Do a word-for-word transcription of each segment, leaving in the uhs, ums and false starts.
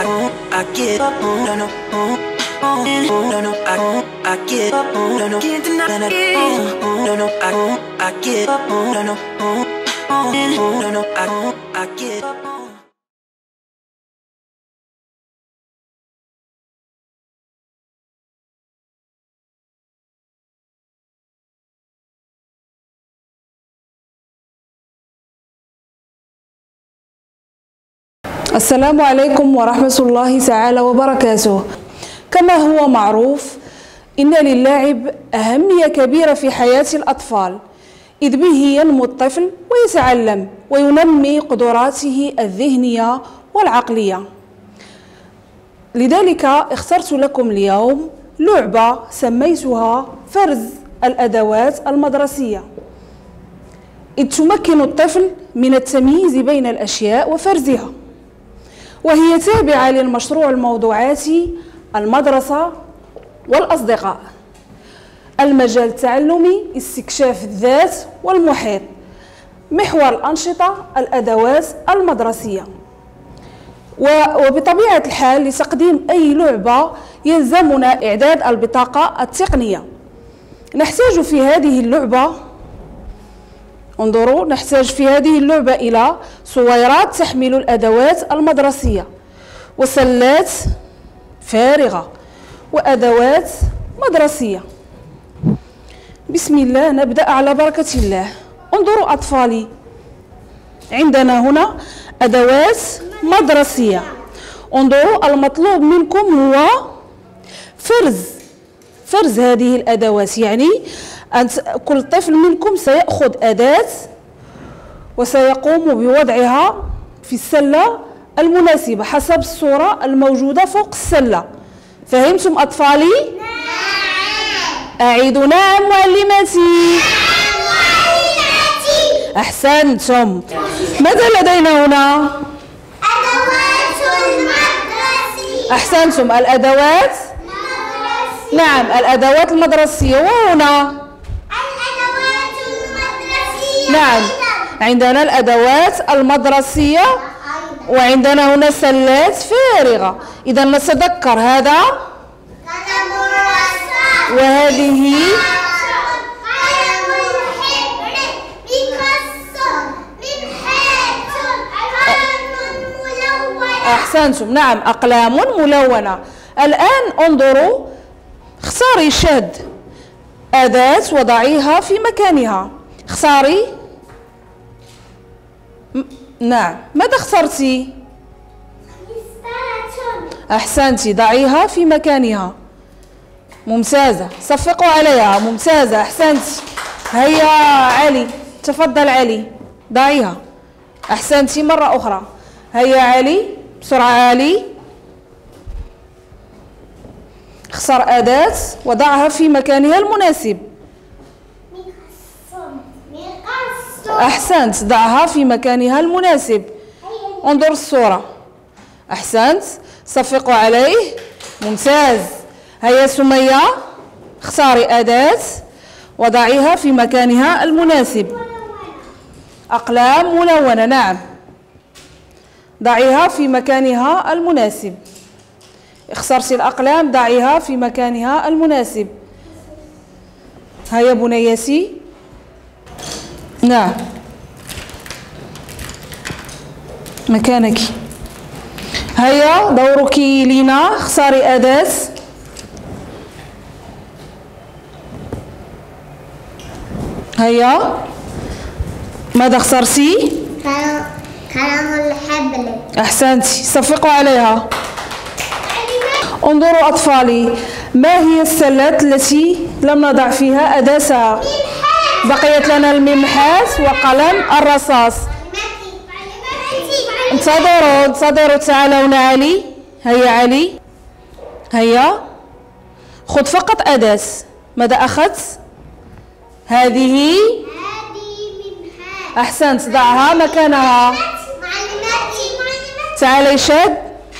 I, I get up, no, no, no, no, no, I, I get up, no, no, can't deny that, no, no, I, I get up, no, no, no, no, no, I, I get up. السلام عليكم ورحمة الله تعالى وبركاته. كما هو معروف إن للعب أهمية كبيرة في حياة الأطفال، إذ به ينمو الطفل ويتعلم وينمي قدراته الذهنية والعقلية. لذلك اخترت لكم اليوم لعبة سميتها فرز الأدوات المدرسية، إذ تمكن الطفل من التمييز بين الأشياء وفرزها، وهي تابعة للمشروع الموضوعاتي المدرسة والأصدقاء، المجال التعلمي، استكشاف الذات والمحيط، محور الأنشطة، الأدوات المدرسية. وبطبيعة الحال لتقديم أي لعبة يلزمنا إعداد البطاقة التقنية. نحتاج في هذه اللعبة انظروا نحتاج في هذه اللعبة إلى صويرات تحمل الأدوات المدرسية، وسلات فارغة، وأدوات مدرسية. بسم الله، نبدأ على بركة الله. انظروا أطفالي، عندنا هنا أدوات مدرسية. انظروا المطلوب منكم هو فرز فرز هذه الأدوات، يعني أن كل طفل منكم سيأخذ أداة وسيقوم بوضعها في السلة المناسبة حسب الصورة الموجودة فوق السلة. فهمتم أطفالي؟ نعم. أعيدوا نعم معلمتي. نعم معلمتي. أحسنتم. ماذا لدينا هنا؟ أدوات المدرسية. أحسنتم، الأدوات المدرسية. نعم الأدوات المدرسية. وهنا نعم عندنا الأدوات المدرسية، وعندنا هنا سلات فارغة. إذا نتذكر هذا قلم الرصاص، وهذه قلم الحبر، بيكاسو، منحات، ألوان ملونة. أحسنتم، نعم أقلام ملونة. الآن انظروا، اختاري شد أداة وضعيها في مكانها. اختاري. نعم، ماذا اخترتي؟ أحسنتي، ضعيها في مكانها. ممتازة، صفقوا عليها. ممتازة، أحسنتي. هيا علي، تفضل علي، ضعيها. أحسنتي، مرة أخرى. هيا علي، بسرعة علي. اختر أداة وضعها في مكانها المناسب. أحسنت، ضعها في مكانها المناسب. انظر الصورة. أحسنت، صفقوا عليه. ممتاز. هيا سمية، اختاري أداة وضعيها في مكانها المناسب. أقلام ملونة، نعم ضعيها في مكانها المناسب. اخترتي الأقلام، ضعيها في مكانها المناسب. هيا بنيتي. نعم مكانك. هيا دورك لينا، اختاري أداة. هيا، ماذا اخترتي؟ قلم الحبر. أحسنتي، صفقوا عليها. انظروا أطفالي، ما هي السلات التي لم نضع فيها أداتها؟ بقيت لنا الممحات وقلم الرصاص. انتظروا انتظروا تعالوا علي. هيا علي، هيا خذ فقط أداة. ماذا أخذت؟ هذه. هذه ممحات. أحسنت، ضعها مكانها. معلمتي معلمتي. تعالي شد.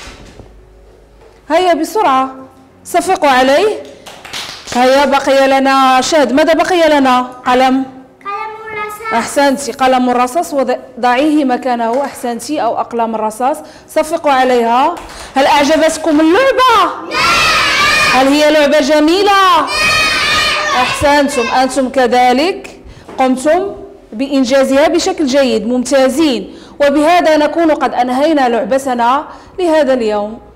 هيا بسرعة، صفقوا عليه. هيا بقي لنا شد. ماذا بقي لنا؟ قلم. قلم الرصاص. أحسنتي. قلم الرصاص وضعيه مكانه. أحسنتي. أو أقلام الرصاص. صفقوا عليها. هل أعجبتكم اللعبة؟ هل هي لعبة جميلة؟ أحسنتم. أنتم كذلك قمتم بإنجازها بشكل جيد. ممتازين. وبهذا نكون قد أنهينا لعبتنا لهذا اليوم.